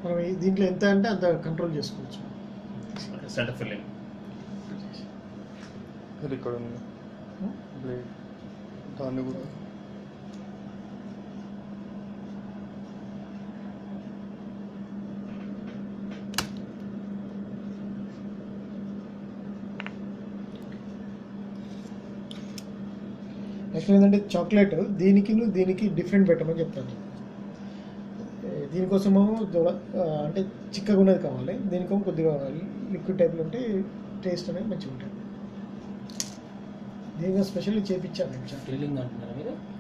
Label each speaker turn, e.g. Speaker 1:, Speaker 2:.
Speaker 1: మనం దీంట్లో ఎంత అంటే అంత కంట్రోల్ చేసుకోవచ్చు.
Speaker 2: సెంటర్ ఫిల్లింగ్
Speaker 3: ఇక్కడ ఉంది బ్లేడ్, దాన్ని కూడా
Speaker 1: యాక్చువల్ ఏంటంటే చాక్లెట్ దీనికి డిఫరెంట్ పెట్టమని చెప్తాను. దీనికోసమేమో అంటే చిక్కగా ఉన్నది కావాలి, దీనికేమో కొద్దిగా లిక్విడ్ టైప్లో ఉంటే టేస్ట్ అనేది మంచిగా ఉంటుంది. దీనిగా స్పెషల్లీ చేపించాను.
Speaker 4: డ్రిల్లింగ్ అంటున్నారా మీరు?